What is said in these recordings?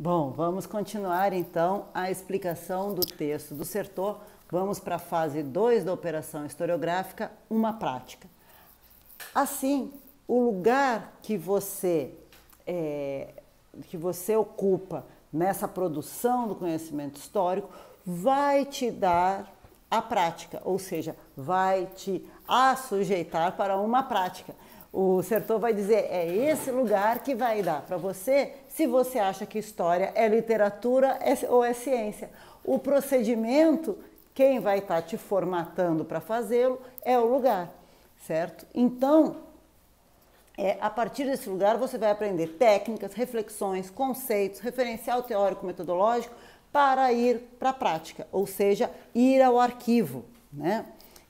Bom, vamos continuar então a explicação do texto do Certeau. Vamos para a fase 2 da operação historiográfica, uma prática. Assim, o lugar que você ocupa nessa produção do conhecimento histórico vai te dar a prática, ou seja, vai te assujeitar para uma prática. O Certeau vai dizer, é esse lugar que vai dar para você, se você acha que história é literatura ou é ciência. O procedimento, quem vai estar te formatando para fazê-lo é o lugar, certo? Então, a partir desse lugar você vai aprender técnicas, reflexões, conceitos, referencial teórico metodológico para ir para a prática, ou seja, ir ao arquivo, né?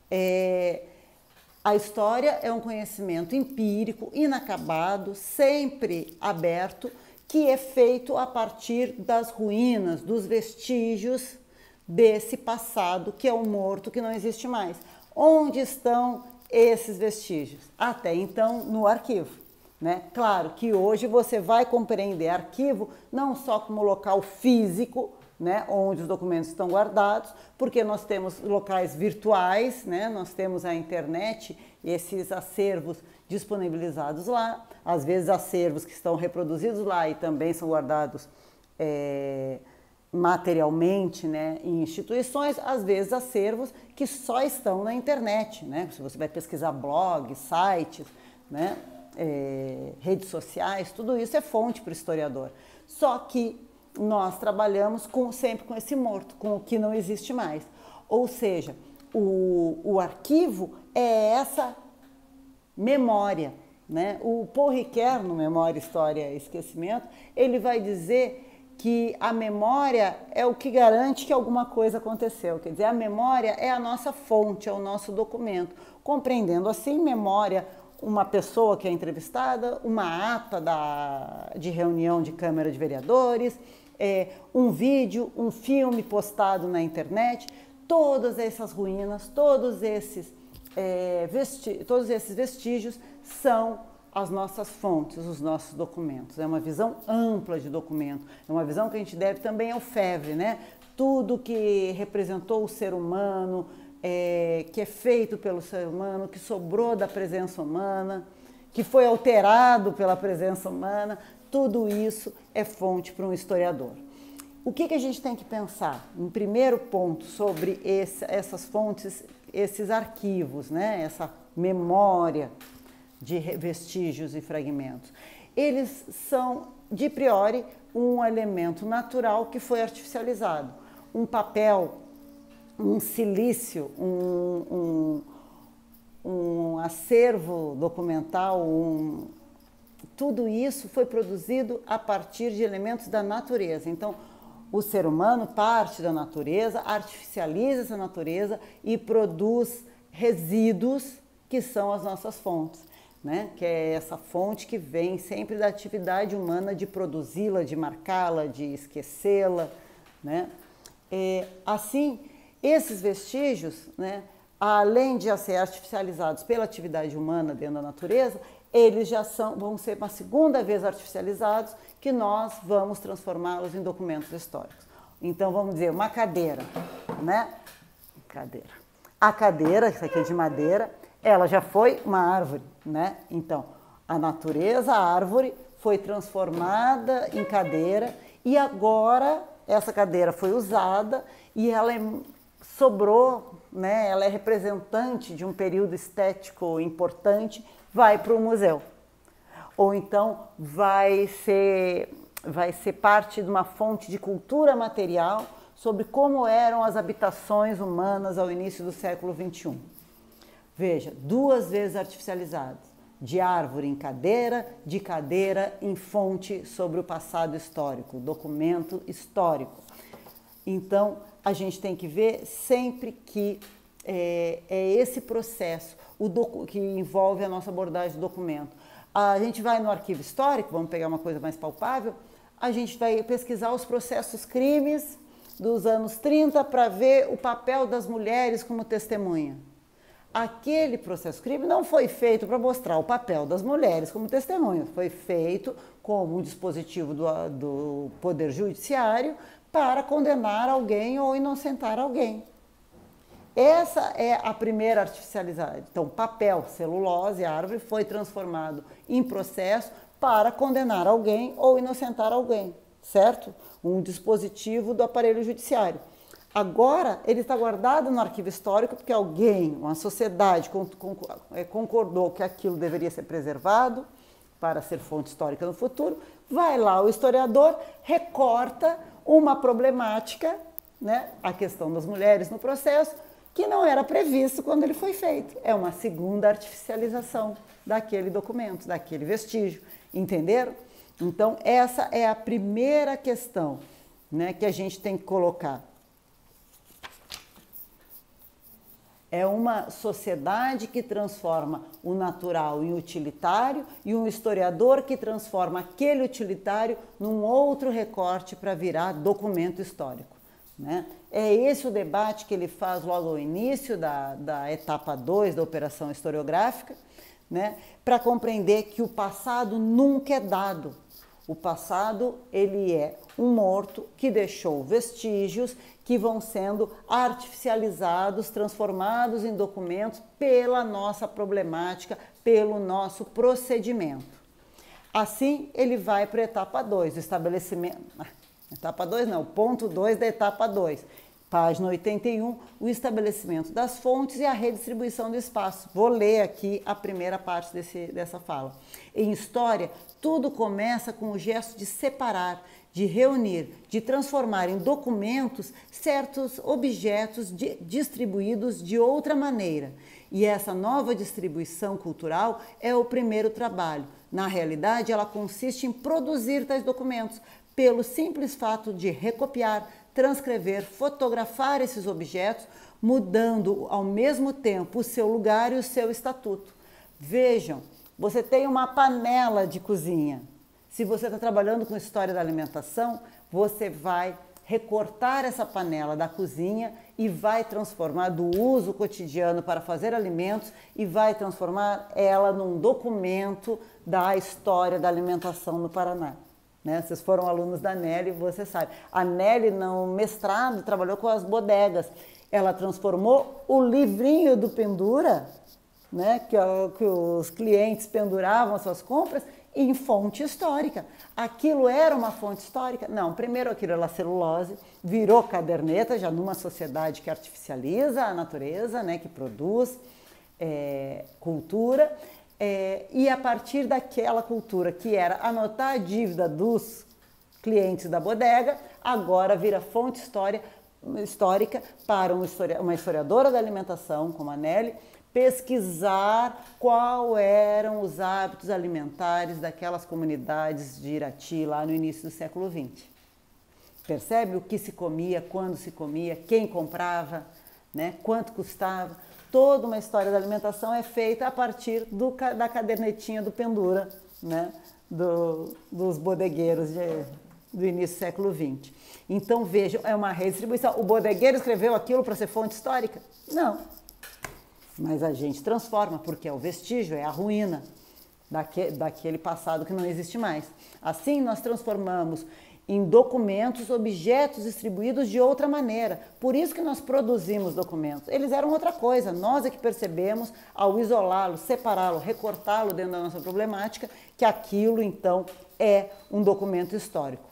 A história é um conhecimento empírico, inacabado, sempre aberto, que é feito a partir das ruínas, dos vestígios desse passado que é o morto, que não existe mais. Onde estão esses vestígios? Até então, no arquivo, né? Claro que hoje você vai compreender arquivo não só como local físico, né, onde os documentos estão guardados, porque nós temos locais virtuais, né, nós temos a internet e esses acervos disponibilizados lá, às vezes acervos que estão reproduzidos lá e também são guardados materialmente, né, em instituições, às vezes acervos que só estão na internet, né, se você vai pesquisar blogs, sites, né, redes sociais, tudo isso é fonte para o historiador. Só que nós trabalhamos sempre com esse morto, com o que não existe mais. Ou seja, o arquivo é essa memória, né? O Paul Ricoeur, no Memória, História e Esquecimento, ele vai dizer que a memória é o que garante que alguma coisa aconteceu. Quer dizer, a memória é a nossa fonte, é o nosso documento. Compreendendo assim, memória, uma pessoa que é entrevistada, uma ata de reunião de Câmara de Vereadores, um vídeo, um filme postado na internet, todas essas ruínas, todos esses vestígios são as nossas fontes, os nossos documentos. É uma visão ampla de documento, é uma visão que a gente deve também ao Febvre, né? Tudo que representou o ser humano, que é feito pelo ser humano, que sobrou da presença humana, que foi alterado pela presença humana, tudo isso é fonte para um historiador. O que a gente tem que pensar? Em primeiro ponto, sobre essas fontes, esses arquivos, né? Essa memória de vestígios e fragmentos. Eles são, de priori, um elemento natural que foi artificializado. Um papel, um silício, um acervo documental, tudo isso foi produzido a partir de elementos da natureza. Então, o ser humano parte da natureza, artificializa essa natureza e produz resíduos que são as nossas fontes, né? Que é essa fonte que vem sempre da atividade humana de produzi-la, de marcá-la, de esquecê-la, né? Assim, esses vestígios, né, além de ser artificializados pela atividade humana dentro da natureza, eles já vão ser uma segunda vez artificializados, que nós vamos transformá-los em documentos históricos. Então, vamos dizer, uma cadeira, né? A cadeira, essa aqui é de madeira, ela já foi uma árvore, né? Então, a natureza, a árvore, foi transformada em cadeira e agora essa cadeira foi usada e ela sobrou, né? Ela é representante de um período estético importante, vai para o museu. Ou então vai ser parte de uma fonte de cultura material sobre como eram as habitações humanas ao início do século XXI. Veja, 2 vezes artificializados, de árvore em cadeira, de cadeira em fonte sobre o passado histórico, documento histórico. Então, a gente tem que ver sempre que é esse processo que envolve a nossa abordagem do documento. A gente vai no arquivo histórico, vamos pegar uma coisa mais palpável, a gente vai pesquisar os processos crimes dos anos 30 para ver o papel das mulheres como testemunha. Aquele processo crime não foi feito para mostrar o papel das mulheres como testemunhas, foi feito como um dispositivo do Poder Judiciário para condenar alguém ou inocentar alguém. Essa é a primeira artificialidade. Então, papel, celulose, árvore, foi transformado em processo para condenar alguém ou inocentar alguém, certo? Um dispositivo do aparelho judiciário. Agora, ele está guardado no arquivo histórico porque alguém, uma sociedade, concordou que aquilo deveria ser preservado para ser fonte histórica no futuro. Vai lá o historiador, recorta uma problemática, né, a questão das mulheres no processo, que não era previsto quando ele foi feito. É uma segunda artificialização daquele documento, daquele vestígio. Entenderam? Então, essa é a primeira questão, né, que a gente tem que colocar. É uma sociedade que transforma o natural em utilitário e um historiador que transforma aquele utilitário num outro recorte para virar documento histórico, né? É esse o debate que ele faz logo ao início da etapa 2 da operação historiográfica, né? Para compreender que o passado nunca é dado. O passado, ele é um morto que deixou vestígios que vão sendo artificializados, transformados em documentos pela nossa problemática, pelo nosso procedimento. Assim, ele vai para a etapa 2, o estabelecimento... Etapa 2 não, ponto 2 da etapa 2. Página 81, o estabelecimento das fontes e a redistribuição do espaço. Vou ler aqui a primeira parte dessa fala. Em história, tudo começa com o gesto de separar, de reunir, de transformar em documentos certos objetos distribuídos de outra maneira. E essa nova distribuição cultural é o primeiro trabalho. Na realidade, ela consiste em produzir tais documentos, pelo simples fato de recopiar, transcrever, fotografar esses objetos, mudando ao mesmo tempo o seu lugar e o seu estatuto. Vejam, você tem uma panela de cozinha. Se você está trabalhando com história da alimentação, você vai recortar essa panela da cozinha e vai transformar do uso cotidiano para fazer alimentos e vai transformar ela num documento da história da alimentação no Paraná. Né? Vocês foram alunos da Nelly, você sabe. A Nelly, no mestrado, trabalhou com as bodegas. Ela transformou o livrinho do pendura, né, que os clientes penduravam as suas compras, em fonte histórica. Aquilo era uma fonte histórica? Não, primeiro aquilo era celulose, virou caderneta, já numa sociedade que artificializa a natureza, né, que produz cultura. E a partir daquela cultura que era anotar a dívida dos clientes da bodega, agora vira fonte histórica para uma historiadora da alimentação, como a Nelly, pesquisar qual eram os hábitos alimentares daquelas comunidades de Irati lá no início do século XX. Percebe o que se comia, quando se comia, quem comprava, né, quanto custava? Toda uma história da alimentação é feita a partir da cadernetinha do pendura, né, dos bodegueiros do início do século XX. Então, vejam, é uma redistribuição. O bodegueiro escreveu aquilo para ser fonte histórica? Não. Mas a gente transforma, porque é o vestígio, é a ruína daquele passado que não existe mais. Assim, nós transformamos em documentos, objetos distribuídos de outra maneira. Por isso que nós produzimos documentos. Eles eram outra coisa, nós é que percebemos, ao isolá-lo, separá-lo, recortá-lo dentro da nossa problemática, que aquilo, então, é um documento histórico.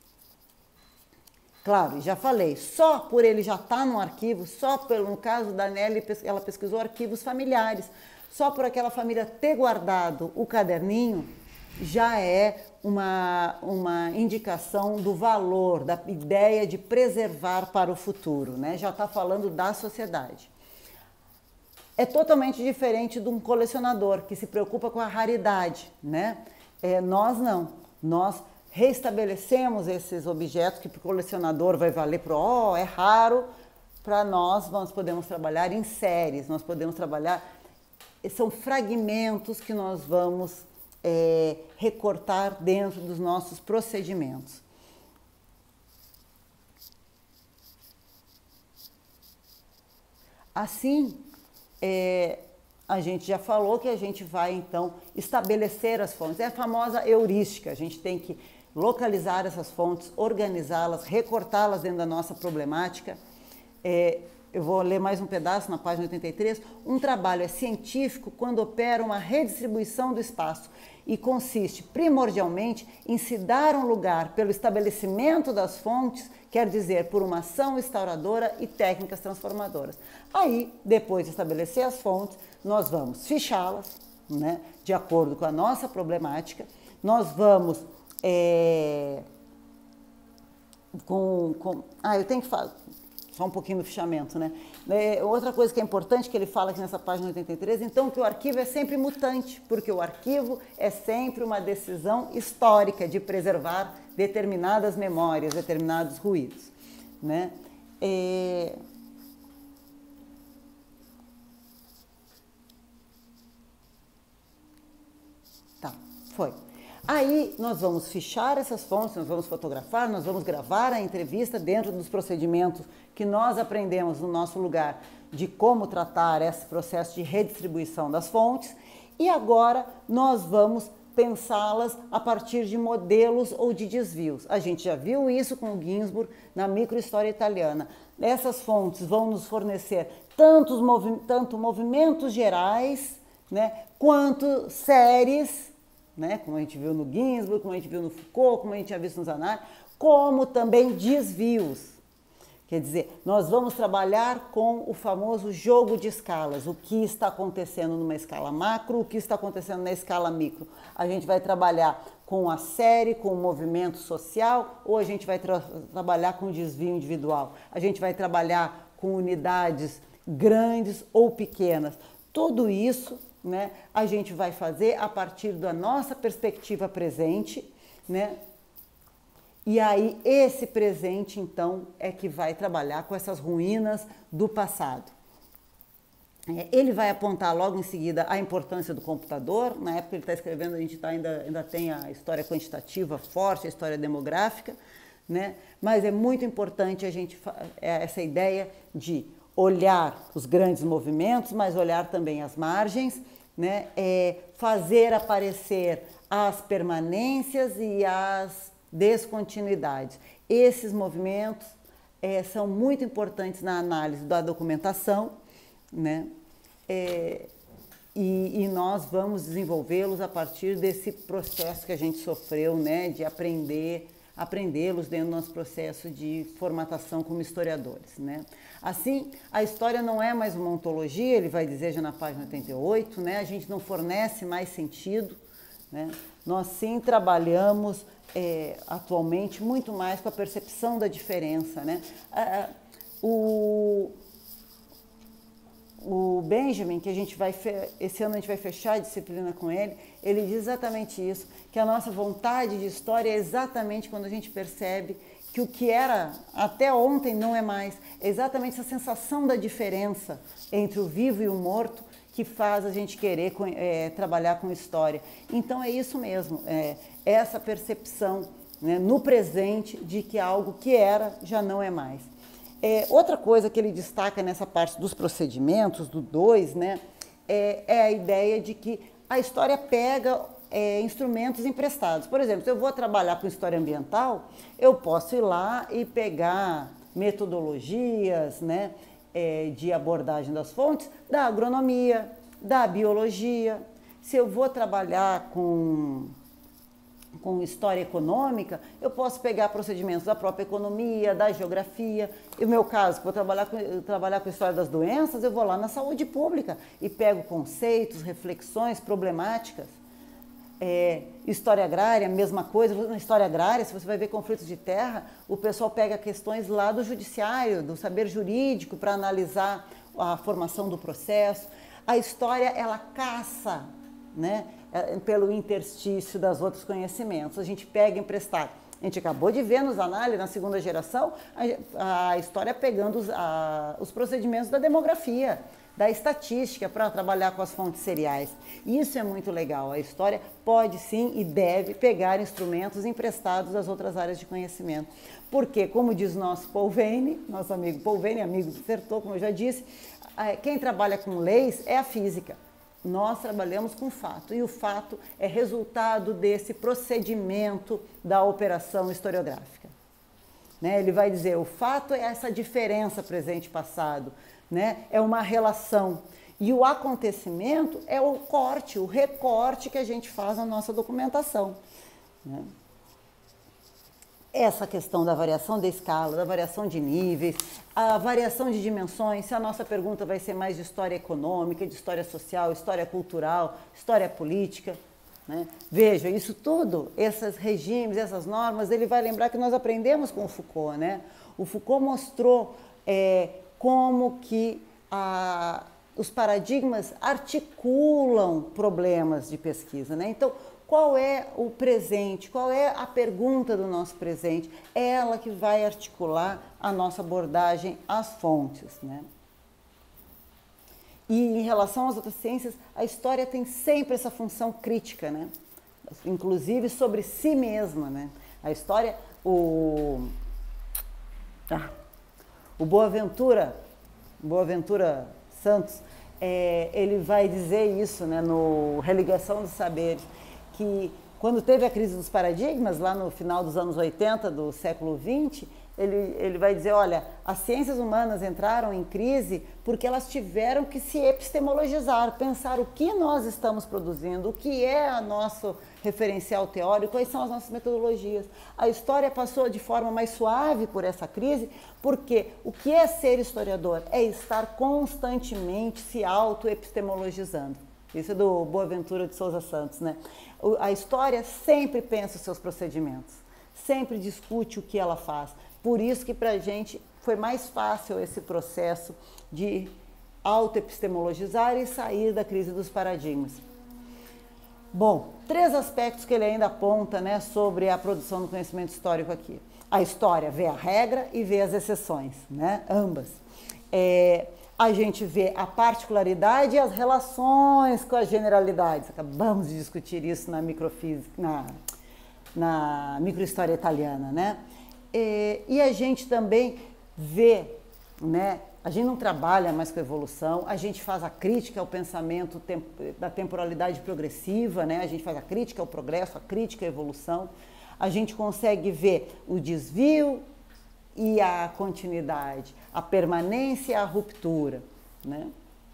Claro, já falei, só por ele já estar no arquivo, no caso da Nelly, ela pesquisou arquivos familiares, só por aquela família ter guardado o caderninho, já é uma indicação do valor, da ideia de preservar para o futuro, né? Já está falando da sociedade. É totalmente diferente de um colecionador que se preocupa com a raridade, né? Nós não, nós reestabelecemos esses objetos que para o colecionador vai valer é raro, para nós podemos trabalhar em séries, nós podemos trabalhar, são fragmentos que nós vamos recortar dentro dos nossos procedimentos. Assim, a gente já falou que a gente vai, então, estabelecer as fontes. É a famosa heurística, a gente tem que localizar essas fontes, organizá-las, recortá-las dentro da nossa problemática. Eu vou ler mais um pedaço na página 83. Um trabalho é científico quando opera uma redistribuição do espaço e consiste primordialmente em se dar um lugar pelo estabelecimento das fontes, quer dizer, por uma ação instauradora e técnicas transformadoras. Aí, depois de estabelecer as fontes, nós vamos fichá-las, né, de acordo com a nossa problemática, nós vamos eu tenho que falar só um pouquinho do fichamento, né? Outra coisa que é importante que ele fala aqui nessa página 83, então, que o arquivo é sempre mutante, porque o arquivo é sempre uma decisão histórica de preservar determinadas memórias, determinados ruídos, né? Tá, foi. Aí nós vamos fichar essas fontes, nós vamos fotografar, nós vamos gravar a entrevista dentro dos procedimentos que nós aprendemos no nosso lugar de como tratar esse processo de redistribuição das fontes, e agora nós vamos pensá-las a partir de modelos ou de desvios. A gente já viu isso com o Ginsburg na microhistória italiana. Essas fontes vão nos fornecer tanto movimentos gerais, né, quanto séries, né, como a gente viu no Ginsburg, como a gente viu no Foucault, como a gente já visto nos análises, como também desvios. Quer dizer, nós vamos trabalhar com o famoso jogo de escalas, o que está acontecendo numa escala macro, o que está acontecendo na escala micro. A gente vai trabalhar com a série, com o movimento social, ou a gente vai trabalhar com o desvio individual. A gente vai trabalhar com unidades grandes ou pequenas. Tudo isso, né, a gente vai fazer a partir da nossa perspectiva presente, né? E aí esse presente, então, é que vai trabalhar com essas ruínas do passado. Ele vai apontar logo em seguida a importância do computador. Na época que ele está escrevendo, a gente ainda tem a história quantitativa forte, a história demográfica, né? Mas é muito importante a gente essa ideia de olhar os grandes movimentos, mas olhar também as margens, né? Fazer aparecer as permanências e as descontinuidades. Esses movimentos são muito importantes na análise da documentação, né? E nós vamos desenvolvê-los a partir desse processo que a gente sofreu, né, de aprendê-los dentro do nosso processo de formatação como historiadores, né? Assim, a história não é mais uma ontologia, ele vai dizer já na página 88, né? A gente não fornece mais sentido, né? Nós sim trabalhamos atualmente muito mais com a percepção da diferença, né? O Benjamin, que esse ano a gente vai fechar a disciplina com ele, ele diz exatamente isso, que a nossa vontade de história é exatamente quando a gente percebe que o que era até ontem não é mais. É exatamente essa sensação da diferença entre o vivo e o morto que faz a gente querer trabalhar com história. Então é isso mesmo, essa percepção, né, no presente de que algo que era já não é mais. Outra coisa que ele destaca nessa parte dos procedimentos, do 2, né, é a ideia de que a história pega instrumentos emprestados. Por exemplo, se eu vou trabalhar com história ambiental, eu posso ir lá e pegar metodologias, né, de abordagem das fontes da agronomia, da biologia. Se eu vou trabalhar com história econômica, eu posso pegar procedimentos da própria economia, da geografia. E no meu caso, que vou trabalhar com história das doenças, eu vou lá na saúde pública e pego conceitos, reflexões, problemáticas. História agrária, mesma coisa. Na história agrária, se você vai ver conflitos de terra, o pessoal pega questões lá do judiciário, do saber jurídico, para analisar a formação do processo. A história, ela caça, né, pelo interstício das outros conhecimentos. A gente pega emprestado. A gente acabou de ver nos análises, na segunda geração, a história pegando os procedimentos da demografia, da estatística, para trabalhar com as fontes seriais. Isso é muito legal. A história pode sim e deve pegar instrumentos emprestados das outras áreas de conhecimento. Porque, como diz nosso Paul Veyne, nosso amigo Paul Veyne, amigo do Certeau, como eu já disse, quem trabalha com leis é a física. Nós trabalhamos com fato, e o fato é resultado desse procedimento da operação historiográfica. Né? Ele vai dizer, o fato é essa diferença presente e passado, né? É uma relação. E o acontecimento é o corte, o recorte que a gente faz na nossa documentação. Né? Essa questão da variação da escala, da variação de níveis, a variação de dimensões, se a nossa pergunta vai ser mais de história econômica, de história social, história cultural, história política. Né? Veja, isso tudo, esses regimes, essas normas, ele vai lembrar que nós aprendemos com o Foucault. Né? O Foucault mostrou como que os paradigmas articulam problemas de pesquisa. Né? Então, qual é o presente? Qual é a pergunta do nosso presente? É ela que vai articular a nossa abordagem às fontes. Né? E em relação às outras ciências, a história tem sempre essa função crítica, né? Inclusive sobre si mesma. Né? A história, o Boaventura Santos, ele vai dizer isso, né, no Religação dos Saberes, que quando teve a crise dos paradigmas, lá no final dos anos 80 do século XX, ele vai dizer, olha, as ciências humanas entraram em crise porque elas tiveram que se epistemologizar, pensar o que nós estamos produzindo, o que é o nosso referencial teórico, quais são as nossas metodologias. A história passou de forma mais suave por essa crise, porque o que é ser historiador? É estar constantemente se auto-epistemologizando. Isso é do Boaventura de Souza Santos, né? A história sempre pensa os seus procedimentos, sempre discute o que ela faz. Por isso que para a gente foi mais fácil esse processo de auto-epistemologizar e sair da crise dos paradigmas. Bom, 3 aspectos que ele ainda aponta, né, sobre a produção do conhecimento histórico aqui. A história vê a regra e vê as exceções, né? Ambas. A gente vê a particularidade e as relações com as generalidades. Acabamos de discutir isso na microfísica, na microhistória italiana, né? E a gente também vê, né? A gente não trabalha mais com evolução, a gente faz a crítica ao pensamento da temporalidade progressiva, né? A gente faz a crítica ao progresso, a crítica à evolução. A gente consegue ver o desvio e a continuidade, a permanência e a ruptura. Né?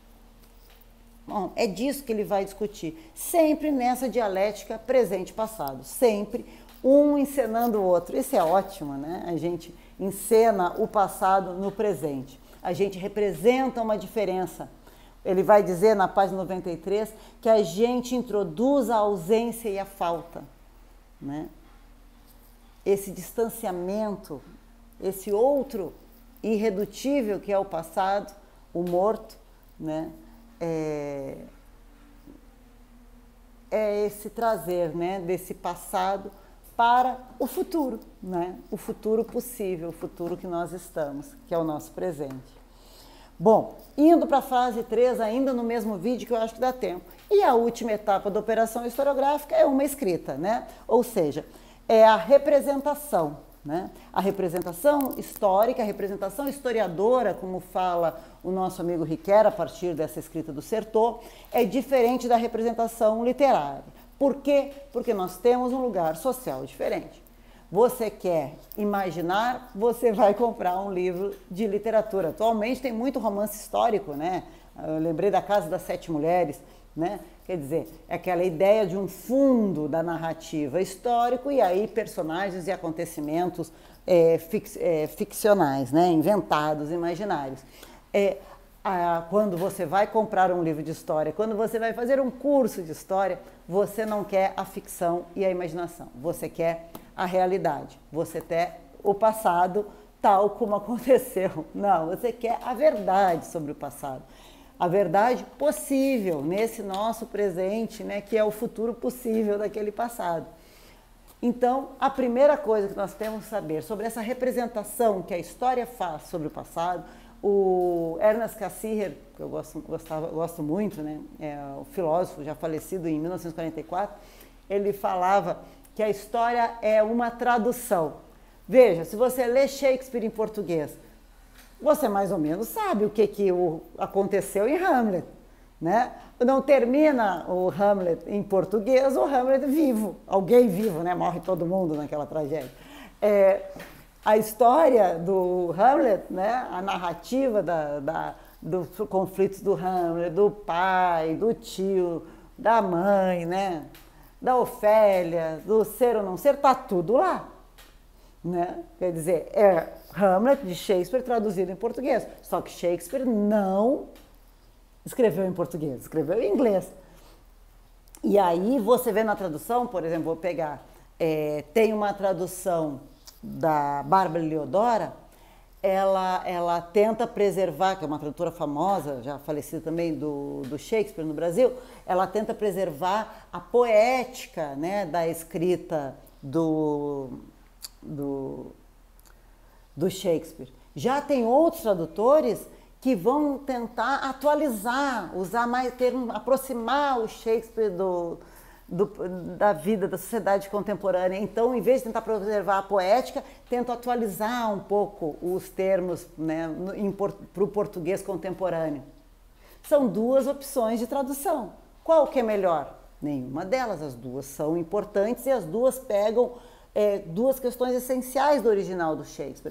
Bom, é disso que ele vai discutir, sempre nessa dialética presente-passado, sempre um encenando o outro. Isso é ótimo, né? A gente encena o passado no presente, a gente representa uma diferença. Ele vai dizer na página 93 que a gente introduz a ausência e a falta. Né? Esse distanciamento, esse outro irredutível que é o passado, o morto, né? É esse trazer, né, desse passado para o futuro, né? O futuro possível, o futuro que nós estamos, que é o nosso presente. Bom, indo para a fase 3, ainda no mesmo vídeo, que eu acho que dá tempo. E a última etapa da operação historiográfica é uma escrita, né? Ou seja, é a representação. Né? A representação histórica, a representação historiadora, como fala o nosso amigo Riquer a partir dessa escrita do Certeau, é diferente da representação literária. Por quê? Porque nós temos um lugar social diferente. Você quer imaginar, você vai comprar um livro de literatura. Atualmente tem muito romance histórico, né? Eu lembrei da Casa das Sete Mulheres, né? Quer dizer, é aquela ideia de um fundo da narrativa histórico e aí personagens e acontecimentos ficcionais, né? Inventados, imaginários. Quando você vai comprar um livro de história, quando você vai fazer um curso de história, você não quer a ficção e a imaginação, você quer a realidade, você quer o passado tal como aconteceu. Não, você quer a verdade sobre o passado. A verdade possível nesse nosso presente, né, que é o futuro possível daquele passado. Então, a primeira coisa que nós temos que saber sobre essa representação que a história faz sobre o passado, o Ernest Cassirer, que eu gosto muito, né, é o filósofo já falecido em 1944, ele falava que a história é uma tradução. Veja, se você lê Shakespeare em português, você mais ou menos sabe o que aconteceu em Hamlet, né? Não termina o Hamlet em português, o Hamlet vivo, alguém vivo, né? Morre todo mundo naquela tragédia. A história do Hamlet, né? A narrativa dos conflitos do Hamlet, do pai, do tio, da mãe, né? Da Ofélia, do ser ou não ser, tá tudo lá. Né? Quer dizer, é Hamlet de Shakespeare traduzido em português. Só que Shakespeare não escreveu em português, escreveu em inglês. E aí você vê na tradução, por exemplo, vou pegar, tem uma tradução da Bárbara Leodora, ela tenta preservar, que é uma tradutora famosa, já falecida também do Shakespeare no Brasil, ela tenta preservar a poética, né, da escrita do Shakespeare. Já tem outros tradutores que vão tentar atualizar, usar mais termos, aproximar o Shakespeare da vida, da sociedade contemporânea. Então, em vez de tentar preservar a poética, tento atualizar um pouco os termos, né, para o português contemporâneo. São duas opções de tradução. Qual que é melhor? Nenhuma delas. As duas são importantes e as duas pegam duas questões essenciais do original do Shakespeare.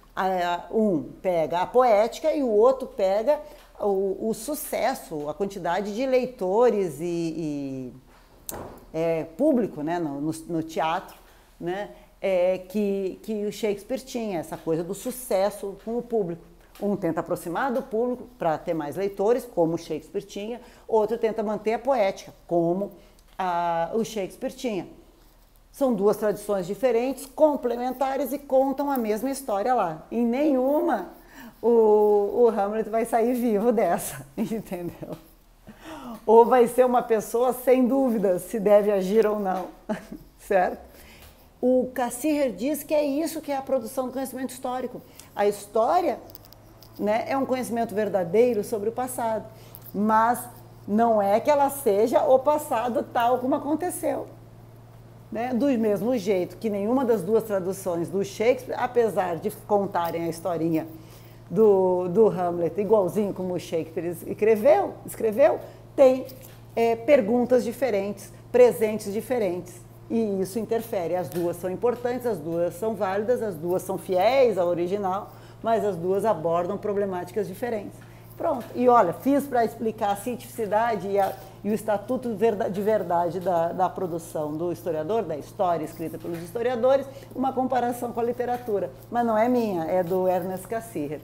Um pega a poética e o outro pega o sucesso, a quantidade de leitores e público, né, no teatro, né, que o Shakespeare tinha, essa coisa do sucesso com o público. Um tenta aproximar do público para ter mais leitores, como o Shakespeare tinha, outro tenta manter a poética, como o Shakespeare tinha. São duas tradições diferentes, complementares e contam a mesma história lá. Em nenhuma o Hamlet vai sair vivo dessa, entendeu? Ou vai ser uma pessoa sem dúvida se deve agir ou não, certo? O Cassirer diz que é isso que é a produção do conhecimento histórico. A história, né, é um conhecimento verdadeiro sobre o passado, mas não é que ela seja o passado tal como aconteceu. Né? Do mesmo jeito que nenhuma das duas traduções do Shakespeare, apesar de contarem a historinha do Hamlet igualzinho como o Shakespeare escreveu, tem perguntas diferentes, presentes diferentes. E isso interfere. As duas são importantes, as duas são válidas, as duas são fiéis ao original, mas as duas abordam problemáticas diferentes. Pronto. E olha, fiz para explicar a cientificidade e o estatuto de verdade da produção do historiador, da história escrita pelos historiadores, uma comparação com a literatura. Mas não é minha, é do Ernest Cassirer.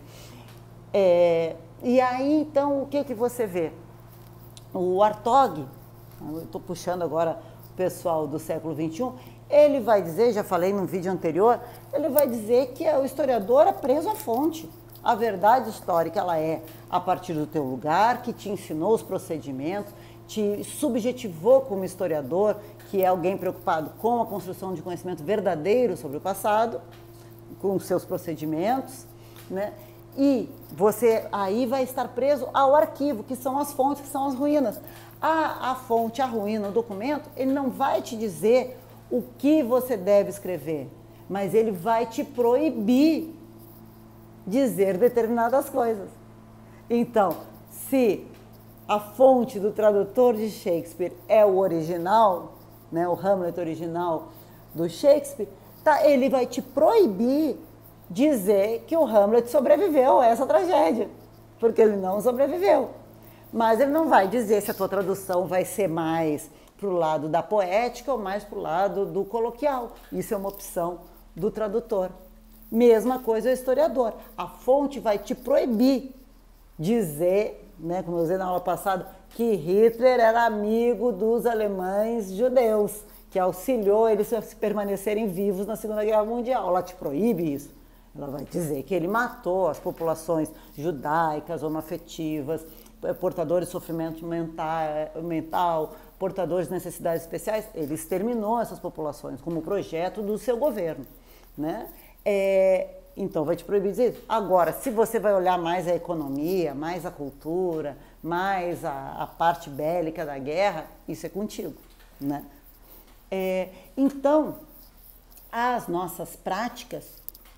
E aí, então, o que você vê? O Hartog, eu estou puxando agora o pessoal do século XXI, ele vai dizer, já falei num vídeo anterior, ele vai dizer que o historiador é preso à fonte. A verdade histórica, ela é a partir do teu lugar, que te ensinou os procedimentos, te subjetivou como historiador, que é alguém preocupado com a construção de conhecimento verdadeiro sobre o passado, com os seus procedimentos, né? E você aí vai estar preso ao arquivo, que são as fontes, que são as ruínas. A fonte, a ruína, o documento, ele não vai te dizer o que você deve escrever, mas ele vai te proibir dizer determinadas coisas. Então, se a fonte do tradutor de Shakespeare é o original, né, o Hamlet original do Shakespeare, ele vai te proibir dizer que o Hamlet sobreviveu a essa tragédia, porque ele não sobreviveu. Mas ele não vai dizer se a tua tradução vai ser mais para o lado da poética ou mais para o lado do coloquial. Isso é uma opção do tradutor. Mesma coisa o historiador. A fonte vai te proibir dizer, né, como eu disse na aula passada, que Hitler era amigo dos alemães judeus, que auxiliou eles a permanecerem vivos na Segunda Guerra Mundial. Ela te proíbe isso. Ela vai dizer que ele matou as populações judaicas, homoafetivas, portadores de sofrimento mental, portadores de necessidades especiais. Ele exterminou essas populações como projeto do seu governo, né? Então vai te proibir dizer isso. Agora, se você vai olhar mais a economia, mais a cultura, mais a parte bélica da guerra, isso é contigo, né? Então, as nossas práticas,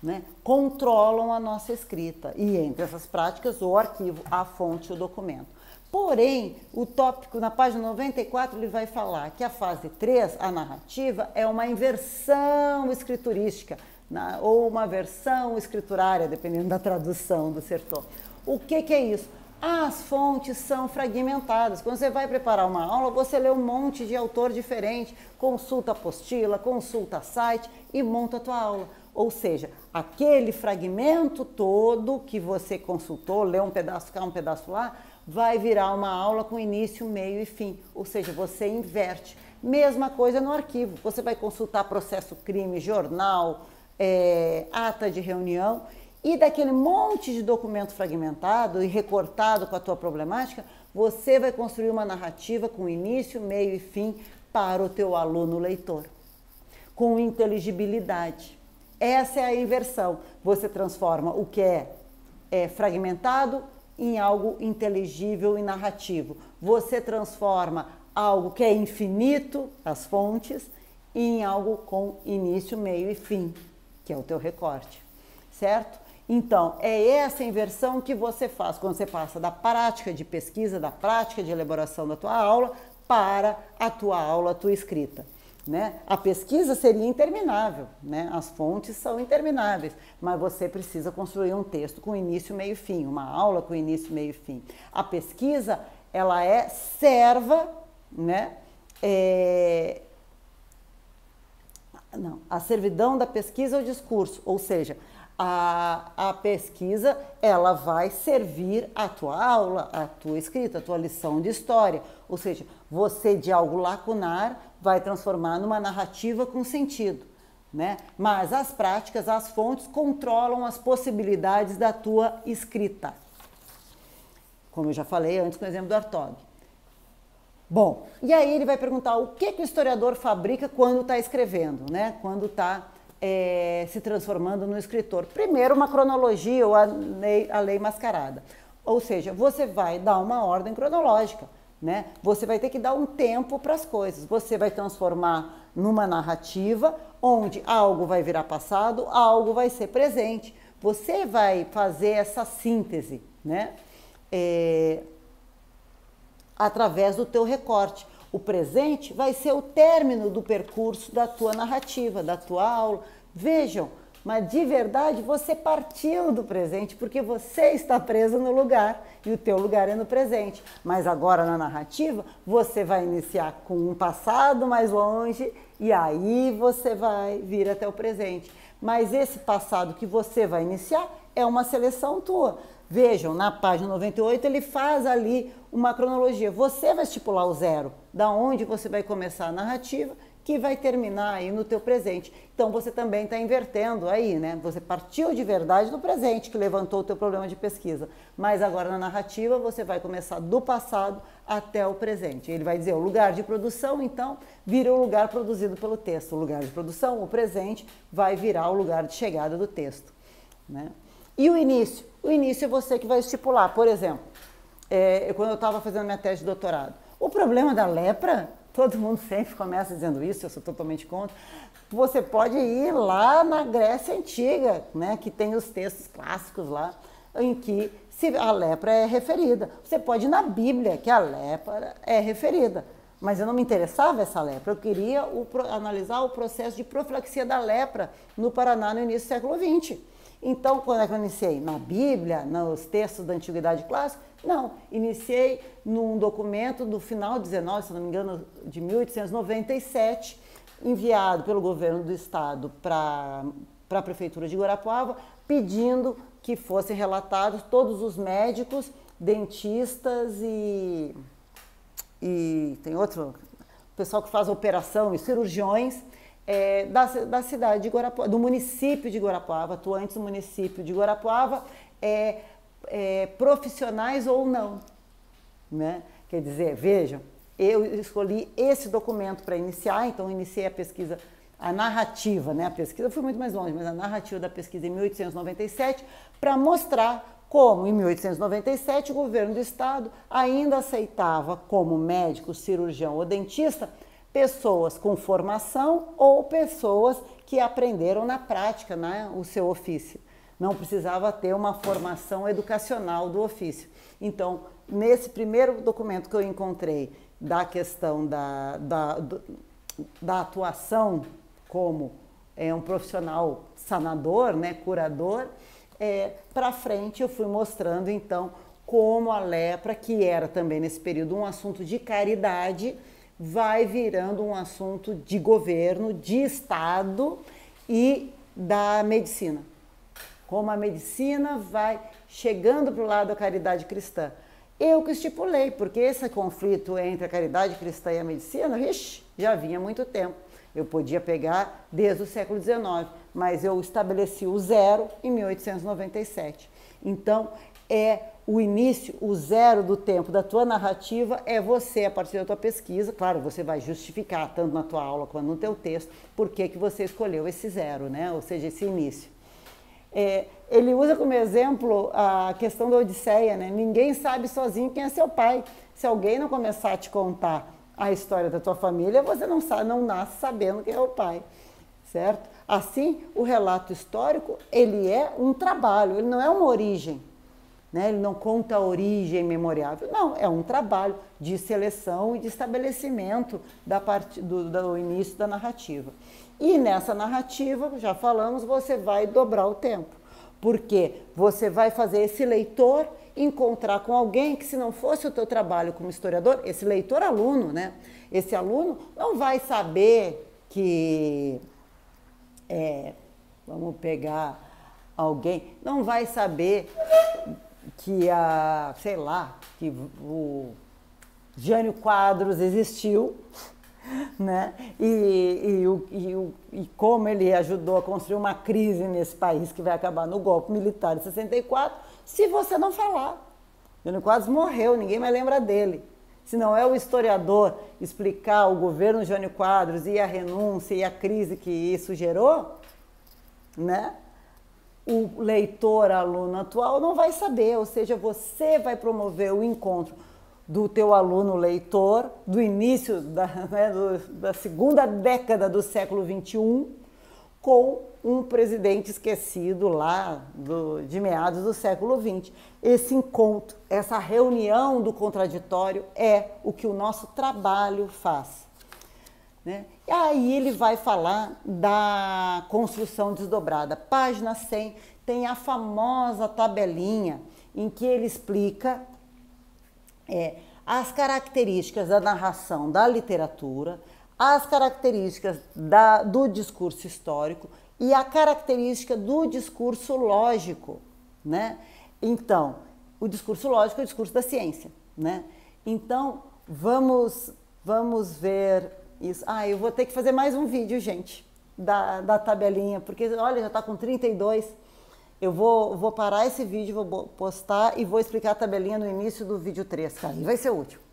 né, controlam a nossa escrita. E entre essas práticas, o arquivo, a fonte e o documento. Porém, o tópico na página 94 ele vai falar que a fase 3, a narrativa, é uma inversão escriturística, ou uma versão escriturária, dependendo da tradução do Certeau. O que é isso? As fontes são fragmentadas. Quando você vai preparar uma aula, você lê um monte de autor diferente, consulta apostila, consulta site e monta a tua aula. Ou seja, aquele fragmento todo que você consultou, leu um pedaço cá, um pedaço lá, vai virar uma aula com início, meio e fim. Ou seja, você inverte. Mesma coisa no arquivo. Você vai consultar processo crime, jornal, ata de reunião, e daquele monte de documento fragmentado e recortado com a tua problemática, você vai construir uma narrativa com início, meio e fim para o teu aluno leitor, com inteligibilidade. Essa é a inversão. Você transforma o que é fragmentado em algo inteligível e narrativo. Você transforma algo que é infinito, as fontes, em algo com início, meio e fim, que é o teu recorte, certo? Então, é essa inversão que você faz quando você passa da prática de pesquisa, da prática de elaboração da tua aula, para a tua aula, a tua escrita. Né? A pesquisa seria interminável, né? As fontes são intermináveis, mas você precisa construir um texto com início, meio e fim, uma aula com início, meio e fim. A pesquisa, ela é serva, né? A servidão da pesquisa é o discurso, ou seja, a pesquisa, ela vai servir a tua aula, a tua escrita, a tua lição de história. Ou seja, você de algo lacunar vai transformar numa narrativa com sentido, né? Mas as práticas, as fontes controlam as possibilidades da tua escrita. Como eu já falei antes com o exemplo do Hartog. Bom, e aí ele vai perguntar o que o historiador fabrica quando está escrevendo, né? Quando está se transformando no escritor. Primeiro, uma cronologia ou a lei mascarada. Ou seja, você vai dar uma ordem cronológica, né? Você vai ter que dar um tempo para as coisas. Você vai transformar numa narrativa onde algo vai virar passado, algo vai ser presente. Você vai fazer essa síntese, né? Através do teu recorte. O presente vai ser o término do percurso da tua narrativa, da tua aula. Vejam, mas de verdade você partiu do presente porque você está preso no lugar e o teu lugar é no presente. Mas agora na narrativa você vai iniciar com um passado mais longe e aí você vai vir até o presente. Mas esse passado que você vai iniciar é uma seleção tua. Vejam, na página 98 ele faz ali uma cronologia. Você vai estipular o zero, da onde você vai começar a narrativa, que vai terminar aí no teu presente. Então você também está invertendo aí, né? Você partiu de verdade do presente, que levantou o teu problema de pesquisa. Mas agora na narrativa você vai começar do passado até o presente. Ele vai dizer o lugar de produção, então, vira o lugar produzido pelo texto. O lugar de produção, o presente, vai virar o lugar de chegada do texto, né? E o início? O início é você que vai estipular. Por exemplo, quando eu estava fazendo minha tese de doutorado, o problema da lepra, todo mundo sempre começa dizendo isso, eu sou totalmente contra. Você pode ir lá na Grécia Antiga, né, que tem os textos clássicos lá, em que a lepra é referida. Você pode ir na Bíblia, que a lepra é referida. Mas eu não me interessava essa lepra, eu queria analisar o processo de profilaxia da lepra no Paraná no início do século XX. Então, quando é que eu iniciei? Na Bíblia, nos textos da Antiguidade Clássica? Não, iniciei num documento do final de 19, se não me engano, de 1897, enviado pelo governo do estado para a prefeitura de Guarapuava, pedindo que fossem relatados todos os médicos, dentistas e tem outro, pessoal que faz operação e cirurgiões, da cidade de Guarapuava, do município de Guarapuava, atuantes do município de Guarapuava, profissionais ou não, né? Quer dizer, vejam, eu escolhi esse documento para iniciar, então iniciei a pesquisa, a narrativa, né? A pesquisa foi muito mais longe, mas a narrativa da pesquisa em 1897, para mostrar como em 1897 o governo do estado ainda aceitava como médico, cirurgião ou dentista pessoas com formação ou pessoas que aprenderam na prática, né, o seu ofício. Não precisava ter uma formação educacional do ofício. Então, nesse primeiro documento que eu encontrei da questão da atuação como um profissional sanador, né, curador, para frente eu fui mostrando então como a lepra, que era também nesse período um assunto de caridade, vai virando um assunto de governo, de Estado e da medicina. Como a medicina vai chegando para o lado da caridade cristã. Eu que estipulei, porque esse conflito entre a caridade cristã e a medicina, já vinha há muito tempo. Eu podia pegar desde o século XIX, mas eu estabeleci o zero em 1897. Então, o início, o zero do tempo da tua narrativa é você, a partir da tua pesquisa, claro, você vai justificar, tanto na tua aula quanto no teu texto, por que você escolheu esse zero, né? Ou seja, esse início. Ele usa como exemplo a questão da Odisseia, né? Ninguém sabe sozinho quem é seu pai. Se alguém não começar a te contar a história da tua família, você não nasce sabendo quem é o pai, certo? Assim, o relato histórico, ele é um trabalho, ele não é uma origem, né? Ele não conta a origem memoriável, não, é um trabalho de seleção e de estabelecimento do início da narrativa. E nessa narrativa, já falamos, você vai dobrar o tempo, porque você vai fazer esse leitor encontrar com alguém que, se não fosse o teu trabalho como historiador, esse leitor-aluno, né? Esse aluno não vai saber que, vamos pegar alguém, não vai saber que sei lá, que o Jânio Quadros existiu, né? E como ele ajudou a construir uma crise nesse país que vai acabar no golpe militar de 64, se você não falar. Jânio Quadros morreu, ninguém mais lembra dele. Se não é o historiador explicar o governo Jânio Quadros e a renúncia e a crise que isso gerou, né? O leitor, aluno atual não vai saber, ou seja, você vai promover o encontro do teu aluno leitor, do início da segunda década do século XXI, com um presidente esquecido lá de meados do século XX. Esse encontro, essa reunião do contraditório é o que o nosso trabalho faz, né? E aí ele vai falar da construção desdobrada. Página 100 tem a famosa tabelinha em que ele explica as características da narração da literatura, as características do discurso histórico e a característica do discurso lógico, né? Então, o discurso lógico é o discurso da ciência, né? Então, vamos ver isso. Eu vou ter que fazer mais um vídeo, gente, da tabelinha, porque, olha, já está com 32. Eu vou parar esse vídeo, vou postar e vou explicar a tabelinha no início do vídeo 3, cara. E vai ser útil.